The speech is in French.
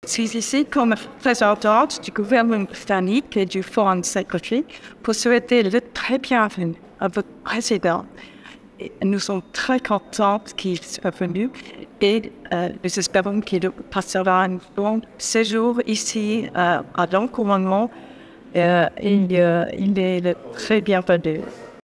Je suis ici comme représentante du gouvernement britannique et du Foreign Secretary pour souhaiter le très bienvenue à votre président. Et nous sommes très contents qu'il soit venu et nous espérons qu'il passera un bon séjour ici à l'encouragement. Il est le très bienvenu.